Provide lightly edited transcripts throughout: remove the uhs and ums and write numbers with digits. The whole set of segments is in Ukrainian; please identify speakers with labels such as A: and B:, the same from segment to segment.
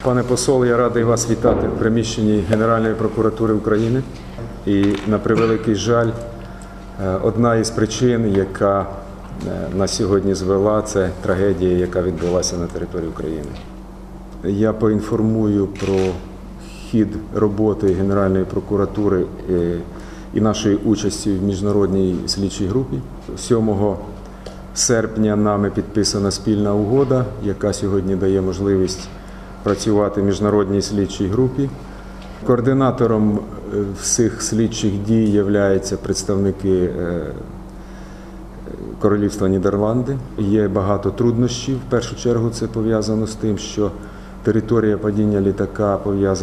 A: Пане посол, я радий вас вітати в приміщенні Генеральної прокуратури України. І, на превеликий жаль, одна із причин, яка нас сьогодні звела, це трагедія, яка відбулася на території України. Я поінформую про хід роботи Генеральної прокуратури і нашої участі в міжнародній слідчій групі. 7 серпня нами підписана спільна угода, яка сьогодні дає можливість працювати в міжнародній слідчій групі. Координатором всіх слідчих дій являються представники Королівства Нідерланди. Є багато труднощів. В першу чергу це пов'язано з тим, що територія падіння літака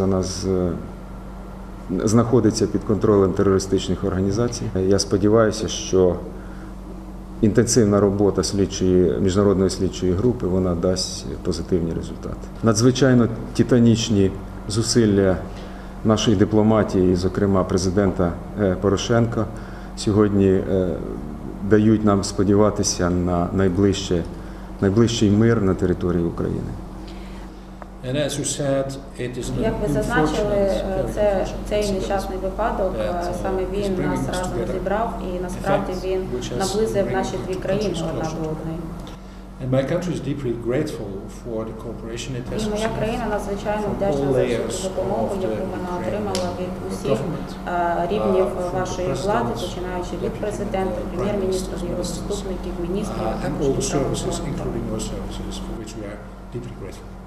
A: знаходиться під контролем терористичних організацій. Я сподіваюся, що інтенсивна робота міжнародної слідчої групи вона дасть позитивні результати. Надзвичайно титанічні зусилля нашої дипломатії, зокрема президента Порошенка, сьогодні дають нам сподіватися на найближчий мир на території України.
B: Як ви зазначили, цей нещасний випадок, саме він нас разом зібрав і насправді він наблизив наші дві країни одна до одної. І моя країна надзвичайно вдячна за всю допомогу, яку вона отримала від усіх рівнів вашої влади, починаючи від президента, прем'єр-міністра, його заступників, міністрів.